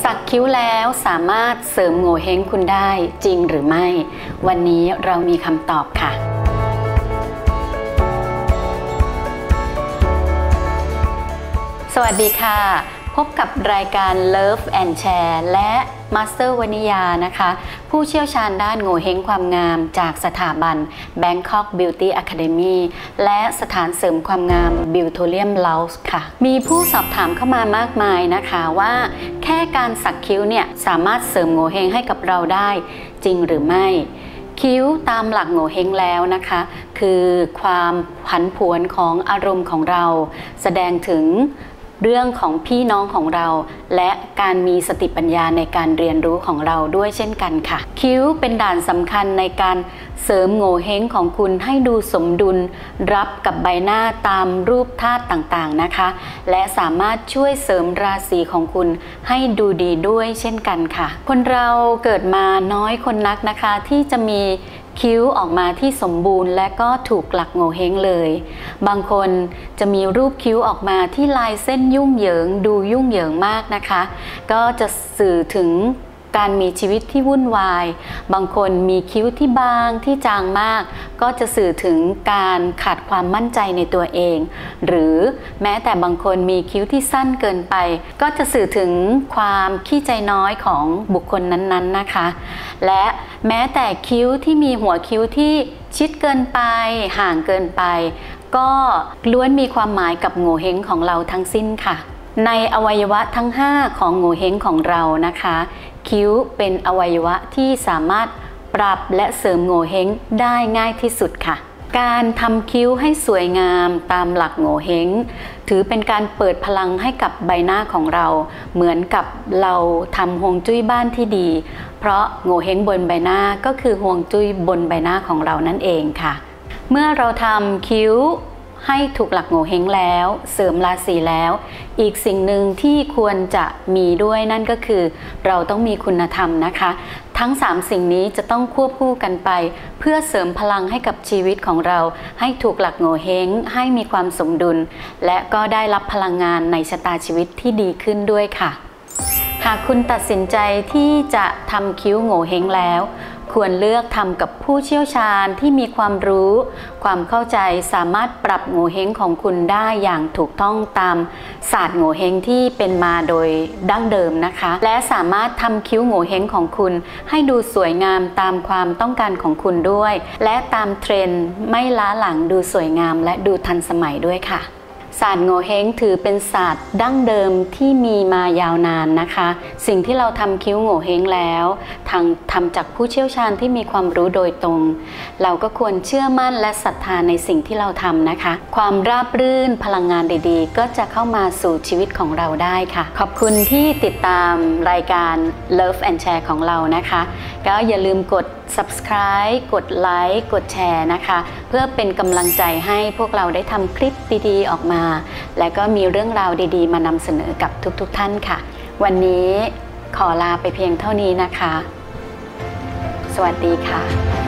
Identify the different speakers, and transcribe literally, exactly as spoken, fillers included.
Speaker 1: สักคิ้วแล้วสามารถเสริมโงเห้งคุณได้จริงหรือไม่วันนี้เรามีคำตอบค่ะสวัสดีค่ะพบกับรายการ Love and Share และมาสเตอร์วนิยานะคะผู้เชี่ยวชาญด้านโงเห้งความงามจากสถาบัน Bangkok Beauty Academy และสถานเสริมความงาม Beautolium Lounge ค่ะมีผู้สอบถามเข้ามามากมายนะคะว่าแค่การสักคิ้วเนี่ยสามารถเสริมโงเห้งให้กับเราได้จริงหรือไม่คิ้วตามหลักโงเห้งแล้วนะคะคือความผันผวนของอารมณ์ของเราแสดงถึงเรื่องของพี่น้องของเราและการมีสติปัญญาในการเรียนรู้ของเราด้วยเช่นกันค่ะคิ้วเป็นด่านสำคัญในการเสริมโงเห้งของคุณให้ดูสมดุลรับกับใบหน้าตามรูปธาตุต่างๆนะคะและสามารถช่วยเสริมราศีของคุณให้ดูดีด้วยเช่นกันค่ะคนเราเกิดมาน้อยคนนักนะคะที่จะมีคิ้วออกมาที่สมบูรณ์และก็ถูกหลักโงเห้งเลยบางคนจะมีรูปคิ้วออกมาที่ลายเส้นยุ่งเหยิงดูยุ่งเหยิงมากนะคะก็จะสื่อถึงการมีชีวิตที่วุ่นวายบางคนมีคิ้วที่บางที่จางมากก็จะสื่อถึงการขาดความมั่นใจในตัวเองหรือแม้แต่บางคนมีคิ้วที่สั้นเกินไปก็จะสื่อถึงความขี้ใจน้อยของบุคคลนั้นๆนะคะและแม้แต่คิ้วที่มีหัวคิ้วที่ชิดเกินไปห่างเกินไปก็ล้วนมีความหมายกับโงเห้งของเราทั้งสิ้นค่ะในอวัยวะทั้งห้าของโงเห้งของเรานะคะคิ้วเป็นอวัยวะที่สามารถปรับและเสริมโงเห้งได้ง่ายที่สุดค่ะการทำคิ้วให้สวยงามตามหลักโงเห้งถือเป็นการเปิดพลังให้กับใบหน้าของเราเหมือนกับเราทำฮวงจุ้ยบ้านที่ดีเพราะโงเห้งบนใบหน้าก็คือฮวงจุ้ยบนใบหน้าของเรานั่นเองค่ะเมื่อเราทำคิ้วให้ถูกหลักโงเห้งแล้วเสริมราศีแล้วอีกสิ่งหนึ่งที่ควรจะมีด้วยนั่นก็คือเราต้องมีคุณธรรมนะคะทั้งสามสิ่งนี้จะต้องควบคู่กันไปเพื่อเสริมพลังให้กับชีวิตของเราให้ถูกหลักโงเห้งให้มีความสมดุลและก็ได้รับพลังงานในชะตาชีวิตที่ดีขึ้นด้วยค่ะหากคุณตัดสินใจที่จะทำคิ้วโงเห้งแล้วควรเลือกทำกับผู้เชี่ยวชาญที่มีความรู้ความเข้าใจสามารถปรับโงเห้งของคุณได้อย่างถูกต้องตามศาสตร์โงเห้งที่เป็นมาโดยดั้งเดิมนะคะและสามารถทำคิ้วโงเห้งของคุณให้ดูสวยงามตามความต้องการของคุณด้วยและตามเทรนด์ไม่ล้าหลังดูสวยงามและดูทันสมัยด้วยค่ะศาสตร์โงเห้งถือเป็นศาสตร์ดั้งเดิมที่มีมายาวนานนะคะสิ่งที่เราทำคิ้วโงเห้งแล้วทางทำจากผู้เชี่ยวชาญที่มีความรู้โดยตรงเราก็ควรเชื่อมั่นและศรัทธาในสิ่งที่เราทำนะคะความราบรื่นพลังงานดีๆก็จะเข้ามาสู่ชีวิตของเราได้ค่ะขอบคุณที่ติดตามรายการ Love and Share ของเรานะคะก็อย่าลืมกด ซับสไครบ์ กดไลค์กดแชร์นะคะเพื่อเป็นกำลังใจให้พวกเราได้ทำคลิปดีๆออกมาและก็มีเรื่องราวดีๆมานำเสนอกับทุกๆท่านค่ะวันนี้ขอลาไปเพียงเท่านี้นะคะสวัสดีค่ะ